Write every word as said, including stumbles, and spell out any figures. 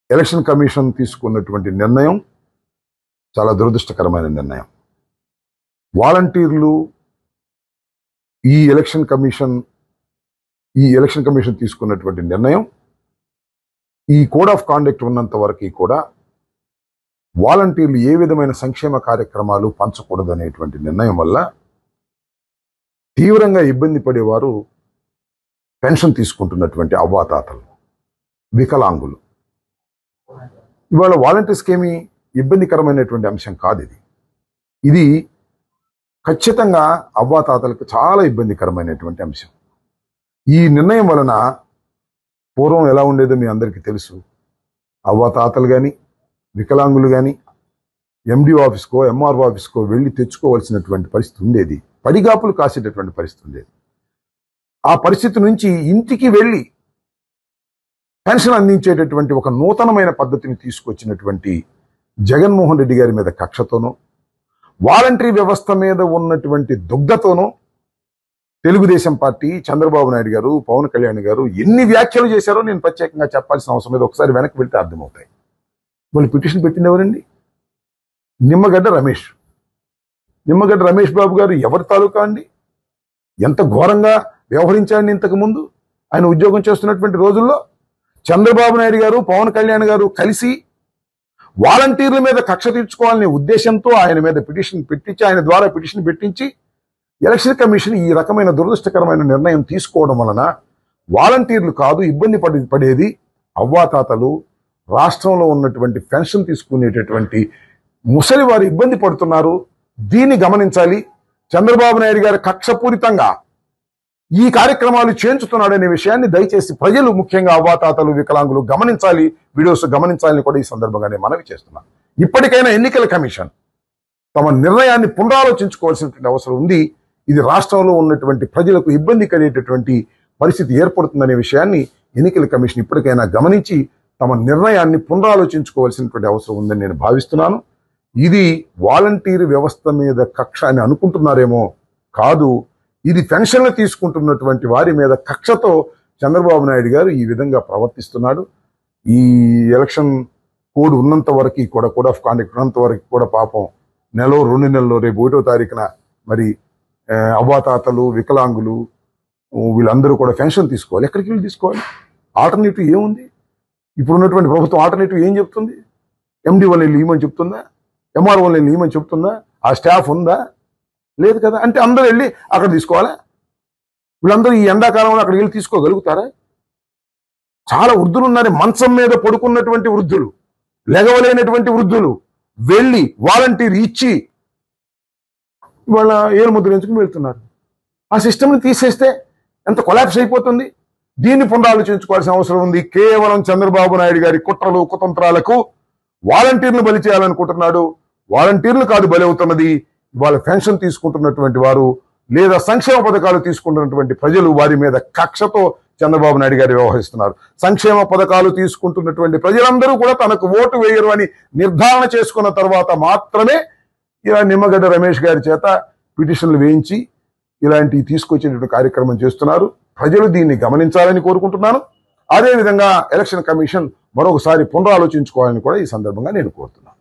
Election commission తీసుకున్నటువంటి నిర్ణయం చాలా దురదృష్టకరమైన నిర్ణయం. వాలంటీర్లు ఈ ఎలక్షన్ కమిషన్ ఈ ఎలక్షన్ కమిషన్ తీసుకున్నటువంటి నిర్ణయం, ఈ కోడ్ ఆఫ్ కాండక్ట్ ఉన్నంత వరకు కూడా వాలంటీర్లు ఏ విధమైన సంక్షేమ కార్యక్రమాలు పంచకూడదు అనేటువంటి నిర్ణయం వల్ల తీవ్రంగా ఇబ్బంది పడేవారు పెన్షన్ తీసుకుంటున్నటువంటి అవ్వాతాతలు, వికలాంగులు. ఇవాళ వాలంటీర్స్కి ఏమి ఇబ్బందికరమైనటువంటి అంశం కాదు. ఇది ఇది ఖచ్చితంగా అవ్వాతాతలకు చాలా ఇబ్బందికరమైనటువంటి అంశం. ఈ నిర్ణయం వలన పూర్వం ఎలా ఉండేదో మీ అందరికీ తెలుసు. అవ్వాతాతలు కానీ వికలాంగులు కానీ ఎండిఓ ఆఫీస్కో ఎంఆర్ఓ ఆఫీస్కో వెళ్ళి తెచ్చుకోవాల్సినటువంటి పరిస్థితి ఉండేది. పడిగాపులు కాసేటటువంటి పరిస్థితి ఉండేది. ఆ పరిస్థితి నుంచి ఇంటికి వెళ్ళి పెన్షన్ అందించేటటువంటి ఒక నూతనమైన పద్ధతిని తీసుకొచ్చినటువంటి జగన్మోహన్ రెడ్డి గారి మీద కక్షతోనో, వాలంటరీ వ్యవస్థ మీద ఉన్నటువంటి దుగ్ధతోనో తెలుగుదేశం పార్టీ, చంద్రబాబు నాయుడు గారు, పవన్ కళ్యాణ్ గారు ఎన్ని వ్యాఖ్యలు చేశారో నేను ప్రత్యేకంగా చెప్పాల్సిన అవసరం లేదు. ఒకసారి వెనక్కి వెళ్తే అర్థమవుతాయి. వాళ్ళు పిటిషన్ పెట్టింది ఎవరండి? నిమ్మగడ్డ రమేష్. నిమ్మగడ్డ రమేష్ బాబు గారు ఎవరి తాలూకా అండి? ఎంత ఘోరంగా వ్యవహరించాడండి ఇంతకు ముందు ఆయన ఉద్యోగం చేస్తున్నటువంటి రోజుల్లో. చంద్రబాబు నాయుడు గారు, పవన్ కళ్యాణ్ గారు కలిసి వాలంటీర్ల మీద కక్ష తీర్చుకోవాలనే ఉద్దేశంతో ఆయన మీద పిటిషన్ పెట్టించి, ఆయన ద్వారా పిటిషన్ పెట్టించి ఎలక్షన్ కమిషన్ ఈ రకమైన దురదృష్టకరమైన నిర్ణయం తీసుకోవడం వలన వాలంటీర్లు కాదు ఇబ్బంది పడి పడేది అవ్వాతాతలు, రాష్ట్రంలో ఉన్నటువంటి పెన్షన్ తీసుకునేటటువంటి ముసలి వారు ఇబ్బంది పడుతున్నారు. దీన్ని గమనించాలి. చంద్రబాబు నాయుడు గారు కక్షపూరితంగా ఈ కార్యక్రమాలు చేయించుతున్నాడనే విషయాన్ని దయచేసి ప్రజలు, ముఖ్యంగా అవ్వాతాతలు, వికలాంగులు గమనించాలి, వీడియోస్ గమనించాలని కూడా ఈ సందర్భంగా నేను మనవి చేస్తున్నాను. ఇప్పటికైనా ఎన్నికల కమిషన్ తమ నిర్ణయాన్ని పునరాలోచించుకోవాల్సినటువంటి అవసరం ఉంది. ఇది రాష్ట్రంలో ఉన్నటువంటి ప్రజలకు ఇబ్బంది కలిగేటటువంటి పరిస్థితి ఏర్పడుతుందనే విషయాన్ని ఎన్నికల కమిషన్ ఇప్పటికైనా గమనించి తమ నిర్ణయాన్ని పునరాలోచించుకోవాల్సినటువంటి అవసరం ఉందని నేను భావిస్తున్నాను. ఇది వాలంటీర్ వ్యవస్థ మీద కక్ష అని అనుకుంటున్నారేమో, కాదు. ఇది పెన్షన్లు తీసుకుంటున్నటువంటి వారి మీద కక్షతో చంద్రబాబు నాయుడు గారు ఈ విధంగా ప్రవర్తిస్తున్నాడు. ఈ ఎలక్షన్ కోడ్ ఉన్నంత వరకు కూడా, కోడ్ ఆఫ్ కాండక్ట్ ఉన్నంత వరకు కూడా పాపం నెలలో రెండు నెలల్లో రేపు ఒకటో తారీఖున మరి అవ్వాతాతలు, వికలాంగులు వీళ్ళందరూ కూడా పెన్షన్ తీసుకోవాలి. ఎక్కడికి వెళ్ళి తీసుకోవాలి? ఆల్టర్నేటివ్ ఏముంది? ఇప్పుడు ఉన్నటువంటి ప్రభుత్వం ఆల్టర్నేటివ్ ఏం చెప్తుంది? ఎండి వాళ్ళని వెళ్ళి ఇవ్వమని చెప్తుందా? ఎంఆర్ వాళ్ళని వెళ్ళి ఇవ్వమని చెప్తుందా? ఆ స్టాఫ్ ఉందా? లేదు కదా. అంటే అందరూ వెళ్ళి అక్కడ తీసుకోవాలా? వీళ్ళందరూ ఈ ఎండాకాలంలో అక్కడికి వెళ్ళి తీసుకోగలుగుతారా? చాలా వృద్ధులు ఉన్నారు, మంచం మీద పడుకున్నటువంటి వృద్ధులు, లెగవలేనటువంటి వృద్ధులు వెళ్ళి వాలంటీర్ ఇచ్చి వాళ్ళ ఏలు ముద్ర ఎంచుకుని వెళ్తున్నారు. ఆ సిస్టమ్ని తీసేస్తే ఎంత కొలాప్స్ అయిపోతుంది. దీన్ని పునరాలోచించుకోవాల్సిన అవసరం ఉంది. కేవలం చంద్రబాబు నాయుడు గారి కుట్రలు, కుతంత్రాలకు వాలంటీర్లు బలి చేయాలనుకుంటున్నాడు. వాలంటీర్లు కాదు బలి అవుతున్నది, వాళ్ళ పెన్షన్ తీసుకుంటున్నటువంటి వారు లేదా సంక్షేమ పథకాలు తీసుకుంటున్నటువంటి ప్రజలు. వారి మీద కక్షతో చంద్రబాబు నాయుడు గారు వ్యవహరిస్తున్నారు. సంక్షేమ పథకాలు తీసుకుంటున్నటువంటి ప్రజలందరూ కూడా తనకు ఓటు వేయరు అని నిర్ధారణ చేసుకున్న తర్వాత మాత్రమే ఇలా నిమ్మగడ్డ రమేష్ గారి చేత పిటిషన్లు వేయించి ఇలాంటివి తీసుకొచ్చేటువంటి కార్యక్రమం చేస్తున్నారు. ప్రజలు దీన్ని గమనించాలని కోరుకుంటున్నాను. అదేవిధంగా ఎలక్షన్ కమిషన్ మరొకసారి పునరాలోచించుకోవాలని కూడా ఈ సందర్భంగా నేను కోరుతున్నాను.